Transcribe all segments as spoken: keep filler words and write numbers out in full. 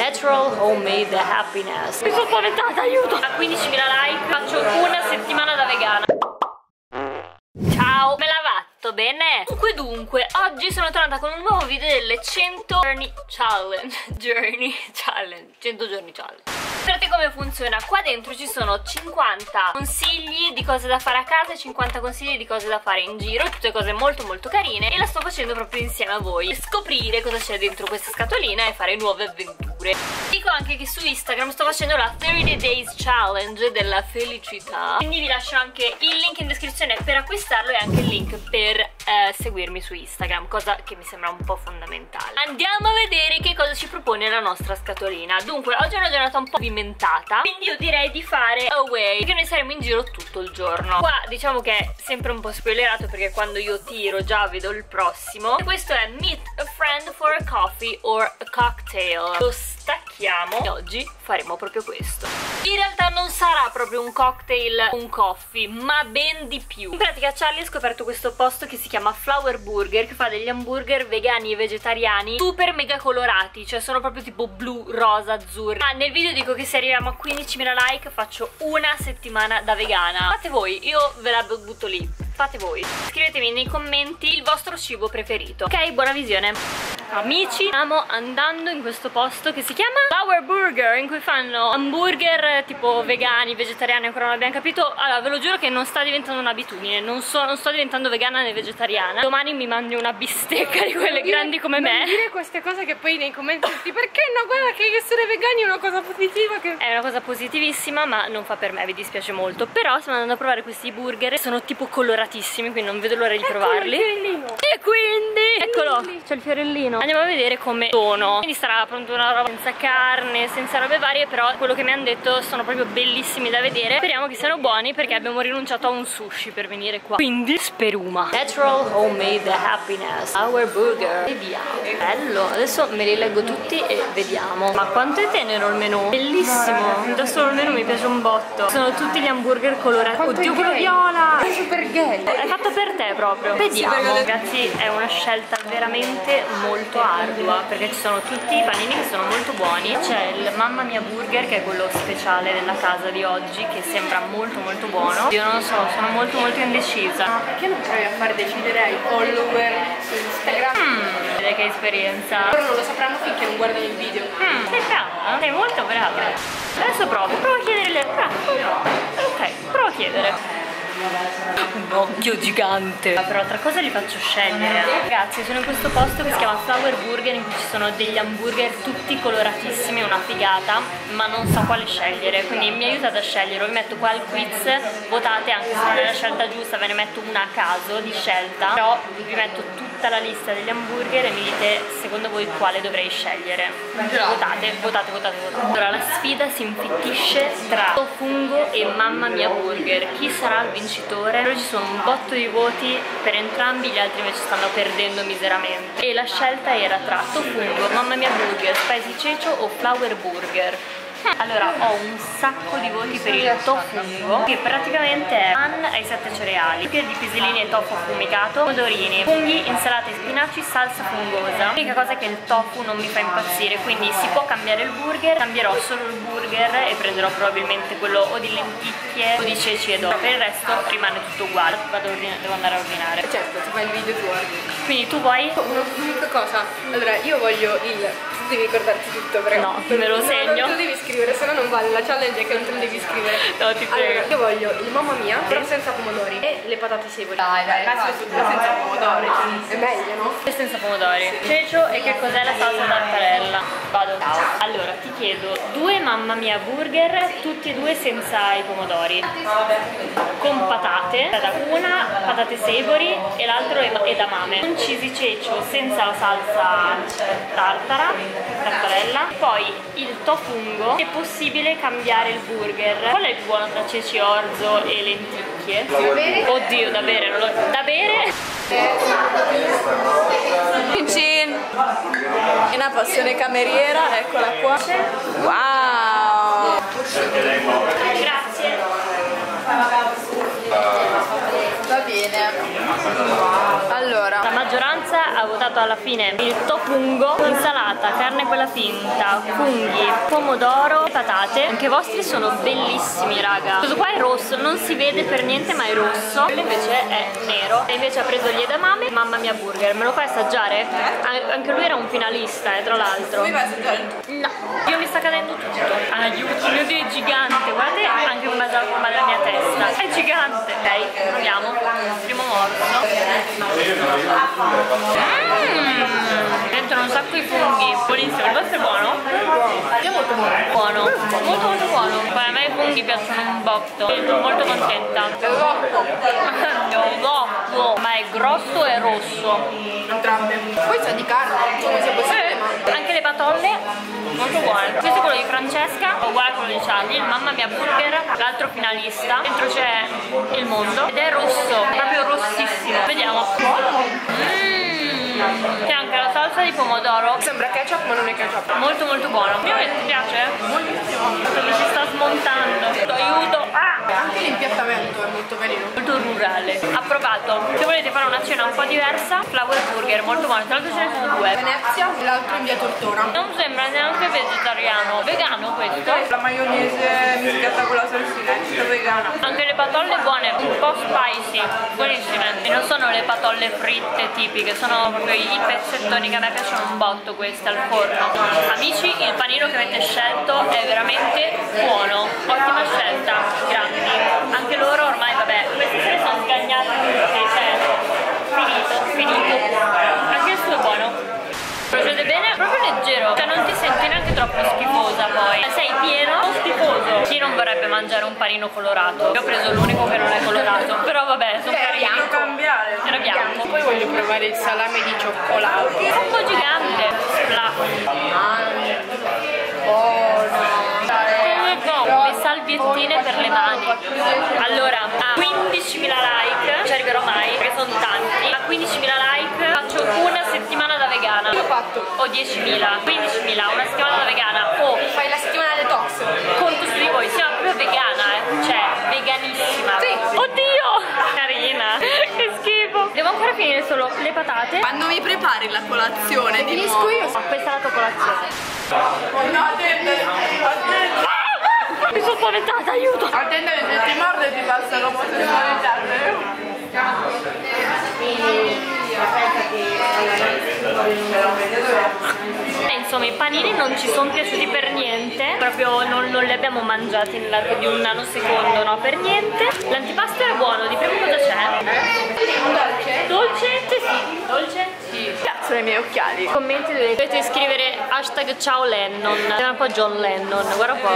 Natural homemade happiness. Mi sono spaventata, aiuto! A quindicimila like faccio una settimana da vegana. Ciao, me l'ha fatto bene? Dunque dunque, oggi sono tornata con un nuovo video delle cento Journey Challenge. Journey Challenge, cento giorni challenge. Sapete come funziona? Qua dentro ci sono cinquanta consigli di cose da fare a casa e cinquanta consigli di cose da fare in giro, tutte cose molto molto carine, e la sto facendo proprio insieme a voi per scoprire cosa c'è dentro questa scatolina e fare nuove avventure. Dico anche che su Instagram sto facendo la thirty days challenge della felicità, quindi vi lascio anche il link in descrizione per acquistarlo e anche il link per eh, seguirmi su Instagram, cosa che mi sembra un po' fondamentale. Andiamo a vedere che cosa ci propone la nostra scatolina. Dunque, oggi è una giornata un po' pavimentata, quindi io direi di fare away, perché noi saremo in giro tutto il giorno. Qua diciamo che è sempre un po' spoilerato, perché quando io tiro già vedo il prossimo. E questo è meet a friend for a coffee or a cocktail. Lo stacchiamo e oggi faremo proprio questo. In realtà non sarà proprio un cocktail, un coffee, ma ben di più. In pratica Charlie ha scoperto questo posto che si chiama Flower Burger, che fa degli hamburger vegani e vegetariani super mega colorati, cioè sono proprio tipo blu, rosa, azzurri. Ma nel video dico che se arriviamo a quindicimila like faccio una settimana da vegana. Fate voi, io ve la butto lì. Fate voi. Scrivetemi nei commenti il vostro cibo preferito. Ok, buona visione. Amici, stiamo andando in questo posto che si chiama Flower Burger, in cui fanno hamburger tipo vegani, vegetariani, ancora non abbiamo capito. Allora, ve lo giuro che non sta diventando un'abitudine, non, so, non sto diventando vegana né vegetariana. Domani mi mandi una bistecca di quelle dire, grandi come me. Non dire queste cose che poi nei commenti tutti, perché no, guarda che essere vegani è una cosa positiva che... È una cosa positivissima, ma non fa per me, vi dispiace molto. Però stiamo andando a provare questi burger, sono tipo coloratissimi, quindi non vedo l'ora di Eccolo provarli. Il fiorellino. E quindi, eccolo, c'è il fiorellino. Andiamo a vedere come sono. Quindi sarà pronto una roba senza carne, senza robe varie, però quello che mi hanno detto sono proprio bellissimi da vedere. Speriamo che siano buoni, perché abbiamo rinunciato a un sushi per venire qua. Quindi speruma. Natural homemade happiness, our burger. Vediamo. Bello. Adesso me li leggo tutti e vediamo. Ma quanto è tenero il menù. Bellissimo. Da solo il menù mi piace un botto. Sono tutti gli hamburger colorati. Quanto Oddio, è quello gay. viola. È super gay. È fatto per te proprio. Vediamo. Ragazzi, è una scelta veramente molto ardua, perché ci sono tutti i panini che sono molto buoni. C'è il Mamma Mia Burger, che è quello speciale della casa di oggi, che sembra molto molto buono. Io non lo so, sono molto molto indecisa. Ma perché non provi a far decidere ai follower su Instagram? Mmm, vedete che esperienza. Loro non lo sapranno finché non guardano il video. Mmm, sei brava, sei molto brava. Adesso provo, provo a chiedere le... Brava. Ok, provo a chiedere. Un occhio gigante. Però tra cosa li faccio scegliere? Ragazzi, sono in questo posto che si chiama Flower Burger, in cui ci sono degli hamburger tutti coloratissimi, una figata, ma non so quale scegliere, quindi mi aiutate a scegliere. Vi metto qua il quiz, votate, anche se non è la scelta giusta ve ne metto una a caso di scelta, però vi metto tutta la lista degli hamburger e mi dite secondo voi quale dovrei scegliere. Votate, votate, votate, votate. Allora la sfida si infittisce tra Fungo e Mamma Mia Burger. Chi sarà il vincitore? Però ci sono un botto di voti per entrambi, gli altri invece stanno perdendo miseramente. E la scelta era tra Fungo, Mamma Mia Burger, Spicy Cecio o Flower Burger. Allora, ho un sacco di voti per il tofungo, che praticamente è pan ai sette cereali, di piselini e tofu affumicato, pomodorini, funghi, insalata e spinaci, salsa fungosa. L'unica cosa è che il tofu non mi fa impazzire, quindi si può cambiare il burger. Cambierò solo il burger e prenderò probabilmente quello o di lenticchie o di ceci ed olio. Per il resto rimane tutto uguale. Vado a ordinare, devo andare a ordinare. Certo, ti fai il video tu ordini. Quindi tu vuoi? Un'unica cosa, allora io voglio il... Tu devi ricordarti tutto, però. No, me lo segno. No, tu devi scrivere, se no non vale, la challenge è che non te lo devi scrivere. No, ti prego. Allora, io voglio il Mamma Mia, però senza pomodori, e le patate sevoli. Dai, dai, Caso vai. su due senza pomodori. È meglio, no? E senza pomodori. Cecio, e che cos'è la salsa tartarella? Vado. Allora, ti chiedo due Mamma Mia Burger, tutti e due senza i pomodori, con patate, una patate savory e l'altro edamame. Un cheesy cecio senza la salsa tartara, tartarella. Poi il tofungo, è possibile cambiare il burger. Qual è il più buono tra ceci orzo e lenticchie? Da bere? Oddio, da bere, non lo... da bere? Cin, è una passione cameriera, eccola qua. Wow! Grazie. Va bene. Allora, La maggioranza ha votato alla fine il topungo, insalata, carne quella finta, funghi, pomodoro, patate. Anche i vostri sono bellissimi, raga. Questo qua è rosso, non si vede per niente ma è rosso. Quello invece è nero. E invece ha preso gli edamame. Mamma mia burger, me lo fai assaggiare? Anche lui era un finalista, eh, tra l'altro. Mi fai assaggiare? No, io mi sta cadendo tutto. Aiuto, il mio Dio è gigante. Guardate anche come va la mia testa. È gigante. Ok, proviamo. Primo morso. Mmm, dentro un sacco di funghi. Buonissimo. Il vostro è buono? È molto buono. Buono. Molto molto buono. Poi a me i funghi piacciono un botto. Sono molto contenta. L'otto. Ma è grosso e rosso. Entrambe. Poi sa di carne, come se possibile, ma anche le patolle molto buone. Questo è quello di Francesca, uguale a quello di Charlie, il Mamma Mia Burger, l'altro finalista. Dentro c'è il mondo ed è rosso, proprio rossissimo. Vediamo. Mm. C'è anche la salsa di pomodoro. sembra ketchup ma non è ketchup. Molto molto buono. Mio ti piace? Moltissimo. Mi si sta smontando. Aiuto. Ah! Anche l'impiattamento è molto carino. Molto rurale. Approvato. Se volete fare una cena un po' diversa, Flower Burger, molto buono. Tra l'altro ce ne sono due. Venezia e l'altro in via Tortona. Non sembra neanche vegetariano. Vegano questo? La maionese mischiata con la salsinetta vegana. Anche le patolle buone, un po' spicy, buonissime. E non sono le patolle fritte tipiche, sono proprio i pezzettoni che a me piacciono un botto queste al forno. Amici, il panino che avete scelto è veramente buono. Ottima scelta, grandi. Anche loro ormai, vabbè, questi se ne sono sgagnati tutti, cioè, finito, finito. Anche il suo è buono. Procede bene, proprio leggero, cioè non ti senti neanche troppo schifosa poi. Sei pieno o schifoso. Chi non vorrebbe mangiare un panino colorato? Io ho preso l'unico che non è colorato, però vabbè, sono carini. Era cambiare. Era bianco. Poi voglio provare il salame di cioccolato. È un po' gigante. Buono. Le salviettine per le mani. Allora, a quindicimila like, ci arriverò mai, perché sono tanti. A quindicimila like faccio una settimana da vegana. Io ho fatto. O diecimila, quindicimila, una settimana da vegana. O Fai la settimana detox. conto su di voi, siamo proprio vegana, eh. Cioè, veganissima. Sì. Oddio! Carina. Che schifo. Devo ancora finire solo le patate. Quando mi prepari la colazione di nuovo. Io. Questa è la tua colazione. No, attendere. Attendere. Mi sono spaventata, aiuto! Attendere, se ti morde ti passa l'omosessualità. E insomma i panini non ci sono piaciuti per niente, proprio non, non li abbiamo mangiati nell'arco di un nanosecondo, no, per niente. L'antipasto era buono, di primo cosa c'è? Dolce? Dolce? Sì, sì, dolce? Sì. Cazzo i miei occhiali. Commenti dovete, dovete scrivere hashtag ciao Lennon, sembra un po' John Lennon, guarda qua.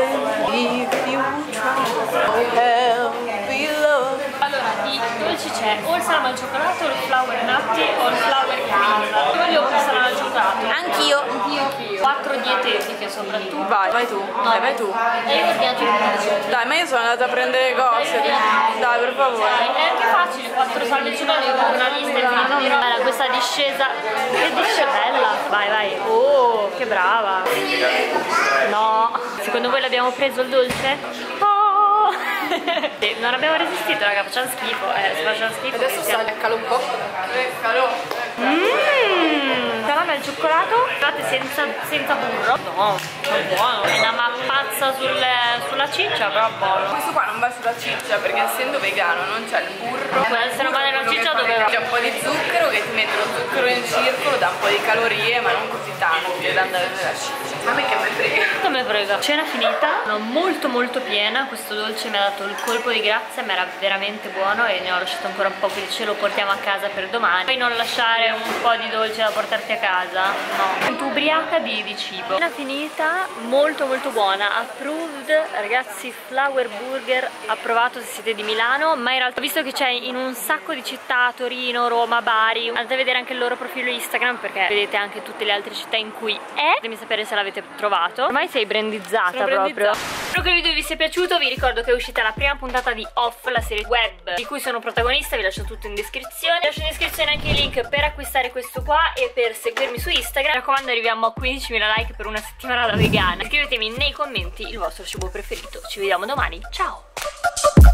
Allora, di dolci c'è o il salame al cioccolato, o il flower nutty o il flower cream. Io voglio il salame al cioccolato. Anch'io. Anch'io. Quattro dietetiche soprattutto. Vai, vai tu. No. Vai, vai tu. E io ho ordinato il dolce. Dai, ma io sono andata a prendere cose. Dai, per favore. È anche facile, quattro salve al cioccolato con una lista infinita di roba. Allora, questa discesa. Che discesa bella. Vai, vai. Oh, che brava. No. Secondo voi l'abbiamo preso il dolce? Oh. Sì, non abbiamo resistito, raga, facciamo schifo, eh, se facciamo schifo. Adesso sta, leccalo un po'. Leccalo. Mmm, salame al cioccolato, fate senza, senza burro. No, è buono. È una mappazza sul, sulla ciccia, però buono. Questo qua non va sulla ciccia perché essendo vegano non c'è il burro. Può essere una nella ciccia dove va? C'è un po' di zucchero che ti mette lo zucchero in circolo, dà un po' di calorie ma non così tante da andare nella ciccia. A me che me frega. Come frega. Cena finita, sono molto molto piena, questo dolce mi ha dato il colpo di grazia, ma era veramente buono e ne ho lasciato ancora un po', quindi ce lo portiamo a casa per domani. Poi non lasciare un po' di dolce da portarti a casa, no. Sento ubriaca di, di cibo. Cena finita, molto molto buona, approved, ragazzi, Flower Burger, approvato se siete di Milano, ma in realtà visto che c'è in un sacco di città, Torino, Roma, Bari, andate a vedere anche il loro profilo Instagram perché vedete anche tutte le altre città in cui è. Fatemi sapere se l'avete trovato. Ormai sei brandizzata Sono proprio. brandizzata. Spero che il video vi sia piaciuto, vi ricordo che è uscita la prima puntata di Off, la serie web di cui sono protagonista, vi lascio tutto in descrizione. Vi lascio in descrizione anche i link per acquistare questo qua e per seguirmi su Instagram. Mi raccomando, arriviamo a quindicimila like per una settimana da vegana. Scrivetemi nei commenti il vostro cibo preferito. Ci vediamo domani, ciao!